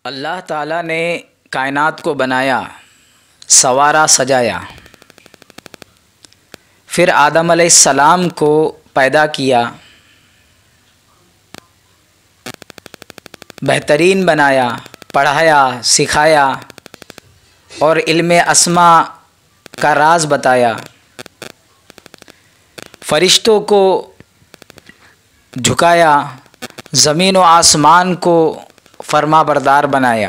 अल्लाह ताला ने कायनात को बनाया, संवारा, सजाया। फिर आदम अलैहिस्सलाम को पैदा किया, बेहतरीन बनाया, पढ़ाया, सिखाया और इल्मे अस्मा का राज बताया। फरिश्तों को झुकाया, ज़मीन व आसमान को फरमाबरदार बनाया।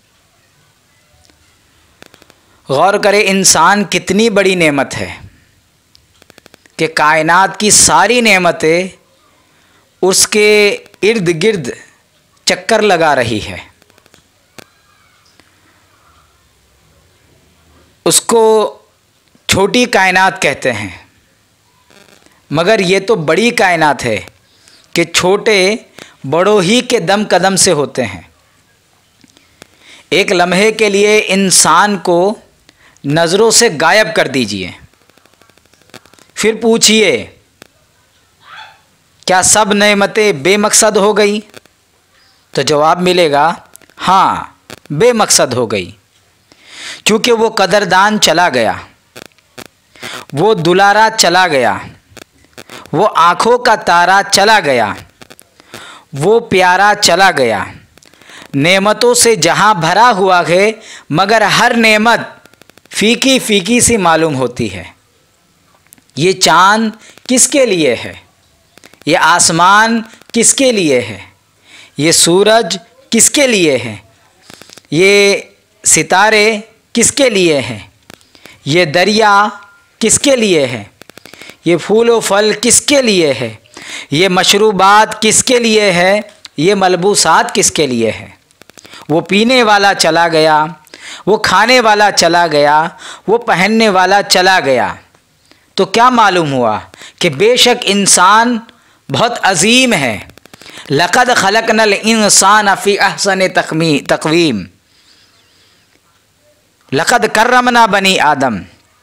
गौर करे इंसान कितनी बड़ी नेमत है कि कायनात की सारी नेमतें उसके इर्द गिर्द चक्कर लगा रही है। उसको छोटी कायनात कहते हैं, मगर ये तो बड़ी कायनात है कि छोटे बड़ों ही के दम कदम से होते हैं। एक लम्हे के लिए इंसान को नज़रों से गायब कर दीजिए, फिर पूछिए क्या सब नेमतें बेमकसद हो गई? तो जवाब मिलेगा हाँ, बेमकसद हो गई, क्योंकि वो कदरदान चला गया, वो दुलारा चला गया, वो आँखों का तारा चला गया, वो प्यारा चला गया। नेमतों से जहाँ भरा हुआ है, मगर हर नेमत फीकी फीकी सी मालूम होती है। ये चाँद किसके लिए है? ये आसमान किसके लिए है? ये सूरज किसके लिए है? ये सितारे किसके लिए हैं? ये दरिया किसके लिए है? ये फूल व फल किसके लिए है? ये मशरूबात किसके लिए है? ये मलबूसात किसके लिए है? वो पीने वाला चला गया, वो खाने वाला चला गया, वो पहनने वाला चला गया। तो क्या मालूम हुआ कि बेशक इंसान बहुत अजीम है। लक़द खलक़नल इंसान फ़ी अहसन तक़वीम, लक़द कर्रमना बनी आदम।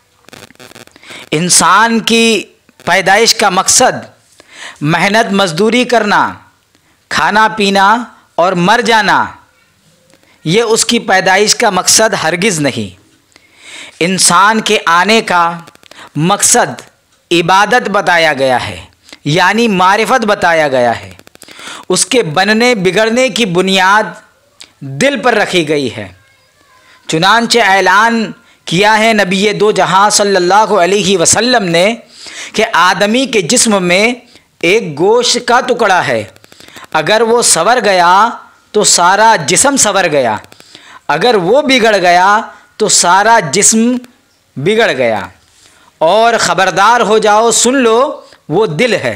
इंसान की पैदाइश का मकसद मेहनत मजदूरी करना, खाना पीना और मर जाना, ये उसकी पैदाइश का मकसद हरगिज़ नहीं। इंसान के आने का मकसद इबादत बताया गया है, यानी मारिफत बताया गया है। उसके बनने बिगड़ने की बुनियाद दिल पर रखी गई है। चुनांचे ऐलान किया है नबी दो जहां सल्लल्लाहु अलैहि वसल्लम ने कि आदमी के जिस्म में एक गोश्त का टुकड़ा है, अगर वो संवर गया तो सारा जिस्म संवर गया, अगर वो बिगड़ गया तो सारा जिस्म बिगड़ गया। और ख़बरदार हो जाओ, सुन लो, वो दिल है।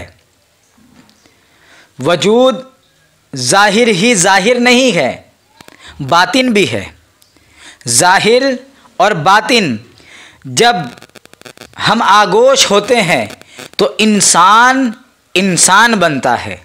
वजूद ज़ाहिर ही ज़ाहिर नहीं है, बातिन भी है। ज़ाहिर और बातिन जब हम आगोश होते हैं तो इंसान इंसान बनता है।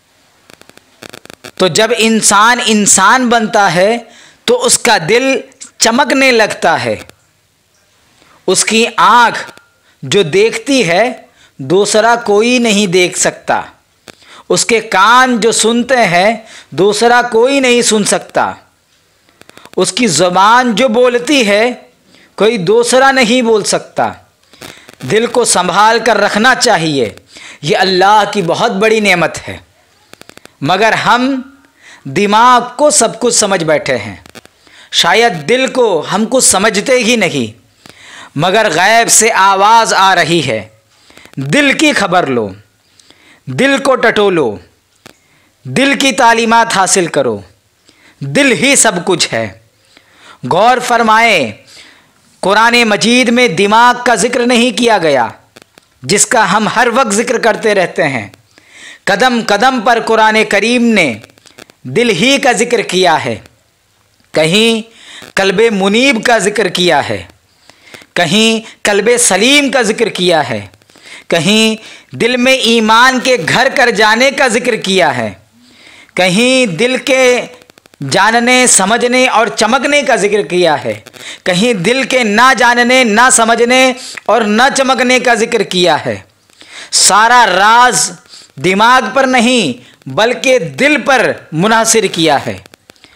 तो जब इंसान इंसान बनता है तो उसका दिल चमकने लगता है। उसकी आँख जो देखती है दूसरा कोई नहीं देख सकता, उसके कान जो सुनते हैं दूसरा कोई नहीं सुन सकता, उसकी ज़ुबान जो बोलती है कोई दूसरा नहीं बोल सकता। दिल को संभाल कर रखना चाहिए, ये अल्लाह की बहुत बड़ी नेमत है। मगर हम दिमाग को सब कुछ समझ बैठे हैं, शायद दिल को हम कुछ समझते ही नहीं। मगर गैब से आवाज़ आ रही है, दिल की खबर लो, दिल को टटोलो, दिल की तालीमात हासिल करो। दिल ही सब कुछ है। गौर फरमाए, कुरान मजीद में दिमाग का जिक्र नहीं किया गया, जिसका हम हर वक्त जिक्र करते रहते हैं। कदम कदम पर कुरान करीम ने दिल ही का जिक्र किया है। कहीं कल्बे मुनीब का जिक्र किया है, कहीं कल्बे सलीम का जिक्र किया है, कहीं दिल में ईमान के घर कर जाने का जिक्र किया है, कहीं दिल के जानने समझने और चमकने का जिक्र किया है, कहीं दिल के ना जानने ना समझने और ना चमकने का जिक्र किया है। सारा राज दिमाग पर नहीं बल्कि दिल पर मुनहसिर किया है।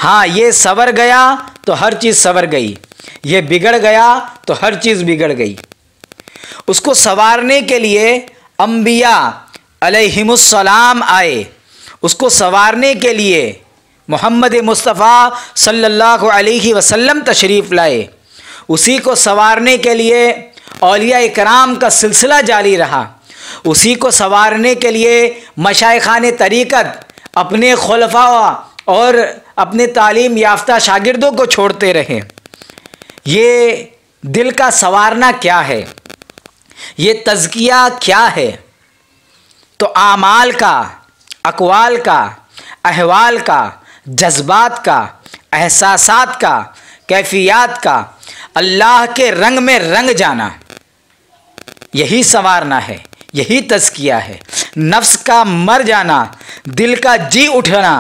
हाँ, ये संवर गया तो हर चीज़ संवर गई, ये बिगड़ गया तो हर चीज़ बिगड़ गई। उसको संवारने के लिए अंबिया अलैहिमुस्सलाम आए, उसको संवारने के लिए मोहम्मद मुस्तफ़ा सल्लल्लाहु अलैहि वसल्लम तशरीफ़ लाए, उसी को संवारने के लिए औलिया इकराम का सिलसिला जारी रहा, उसी को संवारने के लिए मशाइखाने तरीक़त अपने खुलफा और अपने तालीम याफ्ता शागिर्दों को छोड़ते रहे। ये दिल का संवारना क्या है, ये तज़किया क्या है? तो आमाल का, अक़वाल का, अहवाल का, जज्बात का, एहसासात का, कैफियत का अल्लाह के रंग में रंग जाना, यही संवारना है, यही तज़किया है। नफ्स का मर जाना, दिल का जी उठना,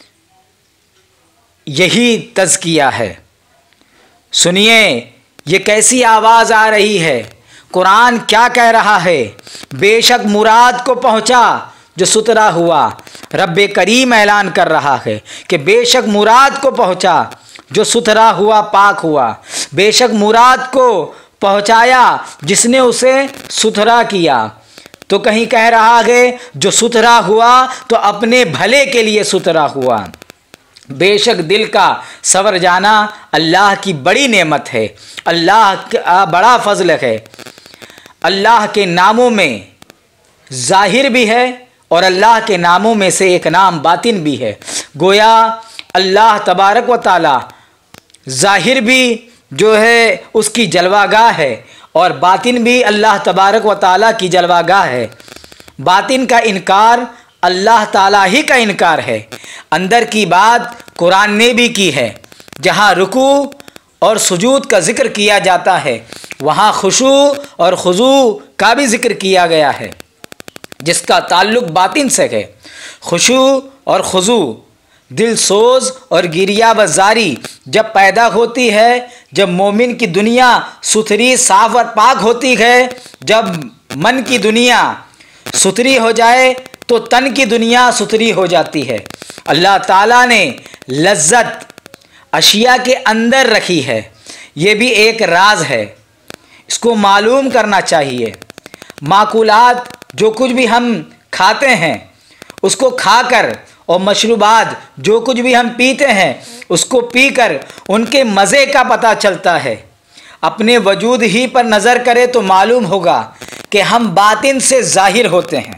यही तज़किया है। सुनिए, ये कैसी आवाज़ आ रही है, कुरान क्या कह रहा है। बेशक मुराद को पहुँचा जो सुतरा हुआ, रब्बे करीम ऐलान कर रहा है कि बेशक मुराद को पहुँचा जो सुथरा हुआ, पाक हुआ। बेशक मुराद को पहुँचाया जिसने उसे सुथरा किया। तो कहीं कह रहा है जो सुथरा हुआ तो अपने भले के लिए सुथरा हुआ। बेशक दिल का संवर जाना अल्लाह की बड़ी नेमत है, अल्लाह का बड़ा फजल है। अल्लाह के नामों में ज़ाहिर भी है और अल्लाह के नामों में से एक नाम बातिन भी है। गोया अल्लाह तबारक व ताला ज़ाहिर भी जो है उसकी जलवागाह है और बातिन भी अल्लाह तबारक व ताला की जलवागाह है। बातिन का इनकार अल्लाह ताला ही का इनकार है। अंदर की बात कुरान ने भी की है, जहाँ रुकू और सुजूद का ज़िक्र किया जाता है वहाँ खुशू और खुजू का भी ज़िक्र किया गया है, जिसका ताल्लुक़ बातिन से है। खुशू और खुजू, दिल सोज और गिरिया बजारी जब पैदा होती है, जब मोमिन की दुनिया सुथरी साफ और पाक होती है, जब मन की दुनिया सुथरी हो जाए तो तन की दुनिया सुथरी हो जाती है। अल्लाह ताला ने लज्जत अशिया के अंदर रखी है, ये भी एक राज है, इसको मालूम करना चाहिए। माकुलात जो कुछ भी हम खाते हैं उसको खाकर, और मशरूबात जो कुछ भी हम पीते हैं उसको पीकर उनके मज़े का पता चलता है। अपने वजूद ही पर नज़र करें तो मालूम होगा कि हम बातिन से ज़ाहिर होते हैं।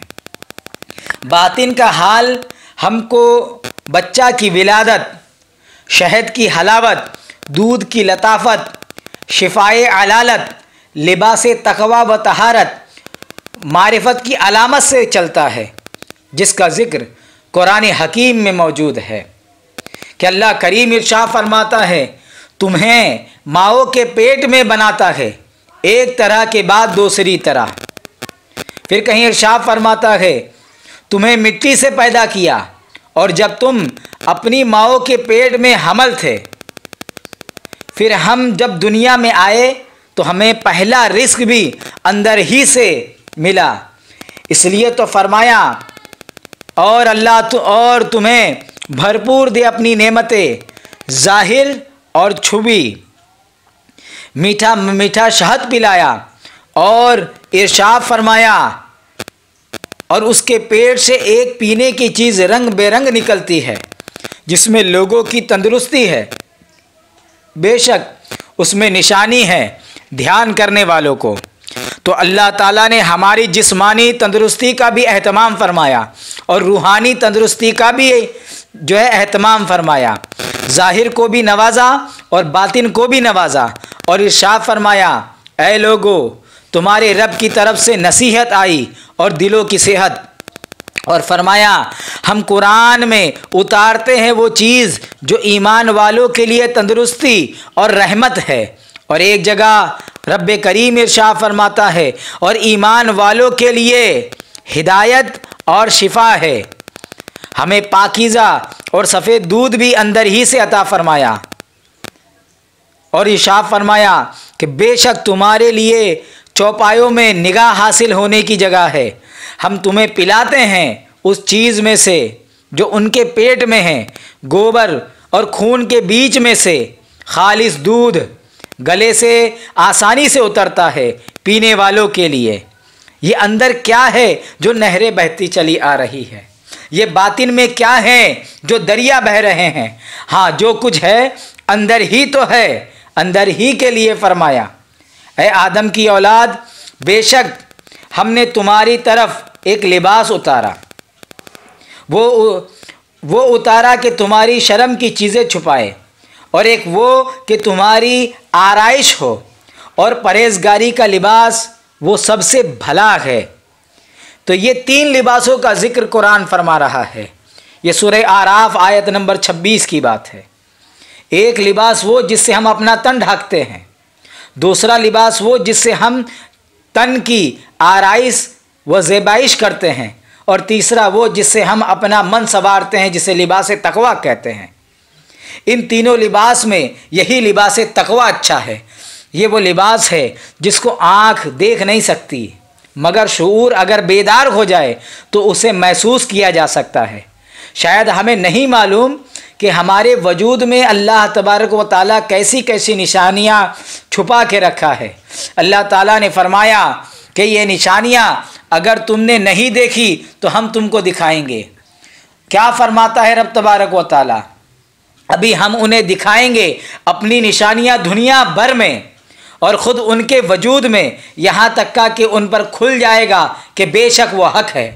बातिन का हाल हमको बच्चा की विलादत, शहद की हलावत, दूध की लताफत, शिफाए अलालत, लिबास तक़वा व तहारत, मारिफत की अलामत से चलता है, जिसका ज़िक्र कुरान हकीम में मौजूद है कि अल्लाह करीम इरशाद फरमाता है, तुम्हें माओ के पेट में बनाता है एक तरह के बाद दूसरी तरह। फिर कहीं इरशाद फरमाता है, तुम्हें मिट्टी से पैदा किया और जब तुम अपनी माओ के पेट में हमल थे, फिर हम जब दुनिया में आए तो हमें पहला रिस्क भी अंदर ही से मिला। इसलिए तो फरमाया, और अल्लाह और तुम्हें भरपूर दे अपनी नेमतें, ज़ाहिर और छुबी, मीठा मीठा शहद पिलाया और इरशाद फरमाया, और उसके पेट से एक पीने की चीज़ रंग बेरंग निकलती है जिसमें लोगों की तंदुरुस्ती है। बेशक उसमें निशानी है ध्यान करने वालों को। तो अल्लाह ताला ने हमारी जिस्मानी तंदुरुस्ती का भी एहतमाम फरमाया और रूहानी तंदुरुस्ती का भी जो है एहतमाम फरमाया। ज़ाहिर को भी नवाजा और बातिन को भी नवाजा और इरशाद फरमाया, ऐ लोगो, तुम्हारे रब की तरफ से नसीहत आई और दिलों की सेहत। और फरमाया, हम कुरान में उतारते हैं वो चीज़ जो ईमान वालों के लिए तंदुरुस्ती और रहमत है। और एक जगह रब्बे करीम इरशाद फरमाता है, और ईमान वालों के लिए हिदायत और शिफा है। हमें पाकीज़ा और सफ़ेद दूध भी अंदर ही से अता फरमाया। और इरशाद फरमाया कि बेशक तुम्हारे लिए चौपायों में निगाह हासिल होने की जगह है। हम तुम्हें पिलाते हैं उस चीज़ में से जो उनके पेट में है, गोबर और खून के बीच में से खालिस दूध गले से आसानी से उतरता है पीने वालों के लिए। ये अंदर क्या है जो नहरें बहती चली आ रही है, ये बातिन में क्या है जो दरिया बह रहे हैं। हाँ, जो कुछ है अंदर ही तो है, अंदर ही के लिए फरमाया, ऐ आदम की औलाद, बेशक हमने तुम्हारी तरफ एक लिबास उतारा, वो उतारा कि तुम्हारी शर्म की चीज़ें छुपाए, और एक वो कि तुम्हारी आराइश हो, और परहेजगारी का लिबास वो सबसे भला है। तो ये 3 लिबासों का जिक्र कुरान फरमा रहा है। ये सूरह आराफ आयत नंबर 26 की बात है। एक लिबास वो जिससे हम अपना तन ढकते हैं, दूसरा लिबास वो जिससे हम तन की आराइश व ज़ेबाइश करते हैं, और तीसरा वो जिससे हम अपना मन संवारते हैं, जिसे लिबास तकवा कहते हैं। इन तीनों लिबास में यही लिबास तकवा अच्छा है। ये वो लिबास है जिसको आँख देख नहीं सकती, मगर शऊर अगर बेदार हो जाए तो उसे महसूस किया जा सकता है। शायद हमें नहीं मालूम कि हमारे वजूद में अल्लाह तबारक व ताला कैसी कैसी निशानियाँ छुपा के रखा है। अल्लाह ताला ने फरमाया कि ये निशानियाँ अगर तुमने नहीं देखी तो हम तुमको दिखाएंगे। क्या फरमाता है रब तबारक व ताला? अभी हम उन्हें दिखाएंगे अपनी निशानियाँ दुनिया भर में और ख़ुद उनके वजूद में, यहाँ तक का कि उन पर खुल जाएगा कि बेशक वो हक है,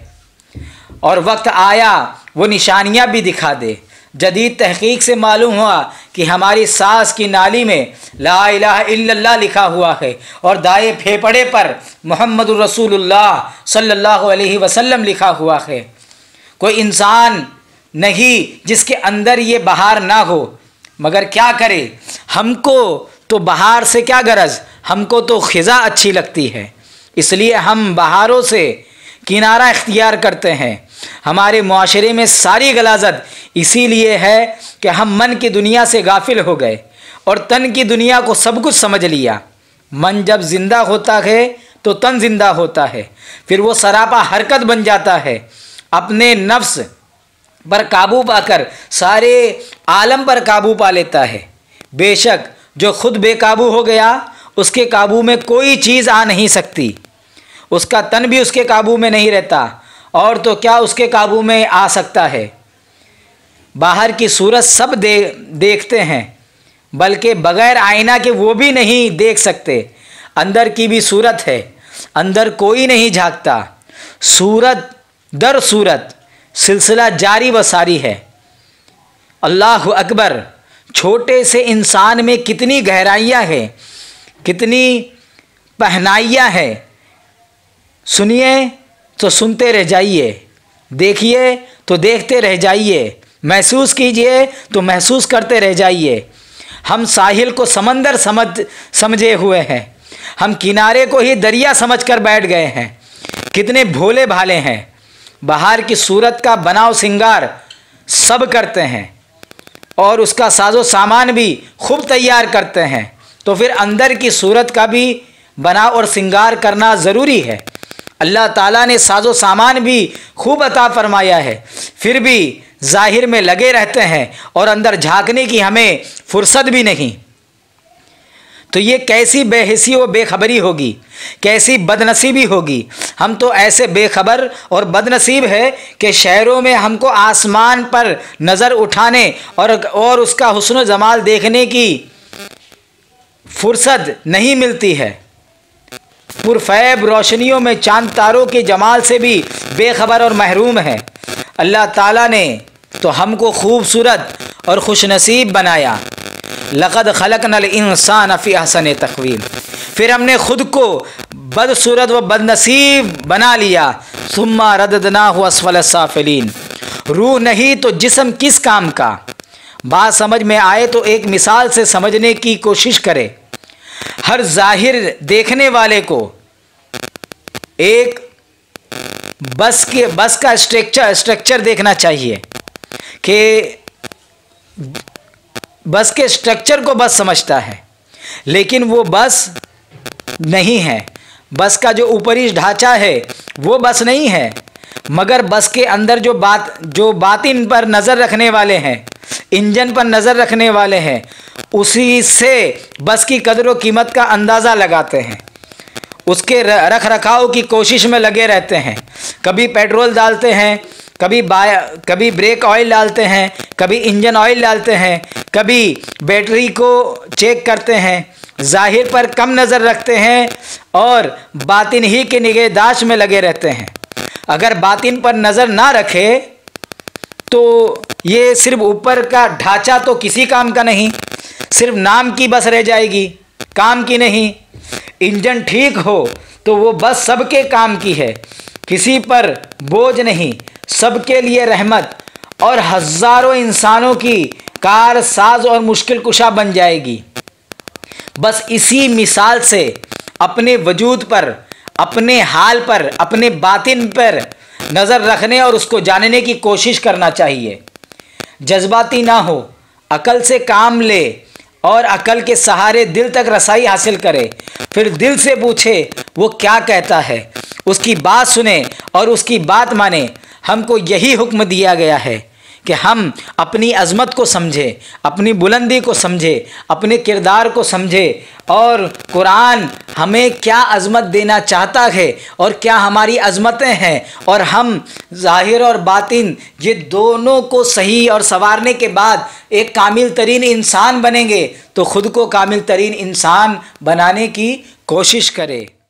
और वक्त आया वो निशानियाँ भी दिखा दे। जदीद तहकीक से मालूम हुआ कि हमारी सांस की नाली में ला इलाहा इल्लल्लाह लिखा हुआ है, और दाएं फेफड़े पर मुहम्मदुर रसूलुल्लाह सल्लल्लाहु अलैहि वसल्लम लिखा हुआ है। कोई इंसान नहीं जिसके अंदर ये बहार ना हो, मगर क्या करे, हमको तो बहार से क्या गरज, हमको तो ख़िज़ा अच्छी लगती है, इसलिए हम बहारों से किनारा इख्तियार करते हैं। हमारे मुआशरे में सारी गलाजत इसीलिए है कि हम मन की दुनिया से गाफिल हो गए और तन की दुनिया को सब कुछ समझ लिया। मन जब ज़िंदा होता है तो तन ज़िंदा होता है, फिर वो सरापा हरकत बन जाता है। अपने नफ्स पर काबू पाकर सारे आलम पर काबू पा लेता है। बेशक जो खुद बेकाबू हो गया उसके काबू में कोई चीज़ आ नहीं सकती, उसका तन भी उसके काबू में नहीं रहता, और तो क्या उसके काबू में आ सकता है। बाहर की सूरत सब देखते हैं, बल्कि बग़ैर आईना के वो भी नहीं देख सकते। अंदर की भी सूरत है, अंदर कोई नहीं झांकता। सूरत दर सूरत सिलसिला जारी व सारी है। अल्लाह अकबर। छोटे से इंसान में कितनी गहराइयाँ हैं, कितनी पहनाइयाँ हैं। सुनिए तो सुनते रह जाइए, देखिए तो देखते रह जाइए, महसूस कीजिए तो महसूस करते रह जाइए। हम साहिल को समंदर समझे हुए हैं, हम किनारे को ही दरिया समझकर बैठ गए हैं। कितने भोले भाले हैं। बाहर की सूरत का बनाव सिंगार सब करते हैं और उसका साजो सामान भी खूब तैयार करते हैं, तो फिर अंदर की सूरत का भी बनाव और सिंगार करना ज़रूरी है। अल्लाह ताला ने साजो सामान भी खूब अता फरमाया है, फिर भी ज़ाहिर में लगे रहते हैं और अंदर झांकने की हमें फुर्सत भी नहीं। तो ये कैसी बेहिसी व बेखबरी होगी, कैसी बदनसीबी होगी। हम तो ऐसे बेखबर और बदनसीब है कि शहरों में हमको आसमान पर नज़र उठाने और उसका हुस्न जमाल देखने की फुर्सत नहीं मिलती है। पुरफैब रोशनियों में चांद तारों के जमाल से भी बेखबर और महरूम है। अल्लाह ताला ने तो हमको खूबसूरत और खुशनसीब बनाया। लक़द खलक़नल इंसान फ़ी अहसन तक़वीम। फिर हमने ख़ुद को बदसूरत व बदनसीब बना लिया। सुम्मा रददनाहु अस्फ़ल साफ़िलीन। रूह नहीं तो जिस्म किस काम का। बात समझ में आए तो एक मिसाल से समझने की कोशिश करें। हर ज़ाहिर देखने वाले को एक बस का स्ट्रक्चर देखना चाहिए कि बस के स्ट्रक्चर को बस समझता है, लेकिन वो बस नहीं है। बस का जो ऊपरी ढांचा है वो बस नहीं है, मगर बस के अंदर जो बातिन पर नज़र रखने वाले हैं, इंजन पर नज़र रखने वाले हैं, उसी से बस की कदर व कीमत का अंदाज़ा लगाते हैं, उसके रख रखाव की कोशिश में लगे रहते हैं। कभी पेट्रोल डालते हैं, कभी ब्रेक ऑयल डालते हैं, कभी इंजन ऑयल डालते हैं, कभी बैटरी को चेक करते हैं। ज़ाहिर पर कम नज़र रखते हैं और बातिन ही के निगहदाश्त में लगे रहते हैं। अगर बातिन पर नज़र ना रखे तो ये सिर्फ ऊपर का ढांचा तो किसी काम का नहीं, सिर्फ नाम की बस रह जाएगी, काम की नहीं। इंजन ठीक हो तो वो बस सबके काम की है, किसी पर बोझ नहीं, सबके लिए रहमत और हज़ारों इंसानों की कार साज और मुश्किल कुशा बन जाएगी। बस इसी मिसाल से अपने वजूद पर, अपने हाल पर, अपने बातिन पर नज़र रखने और उसको जानने की कोशिश करना चाहिए। जज्बाती ना हो, अकल से काम ले और अकल के सहारे दिल तक रसाई हासिल करे। फिर दिल से पूछे वो क्या कहता है, उसकी बात सुने और उसकी बात माने। हमको यही हुक्म दिया गया है कि हम अपनी अज़मत को समझें, अपनी बुलंदी को समझें, अपने किरदार को समझें और कुरान हमें क्या अज़मत देना चाहता है और क्या हमारी अज़मतें हैं, और हम ज़ाहिर और बातिन ये दोनों को सही और संवारने के बाद एक कामिल तरीन इंसान बनेंगे। तो ख़ुद को कामिल तरीन इंसान बनाने की कोशिश करें।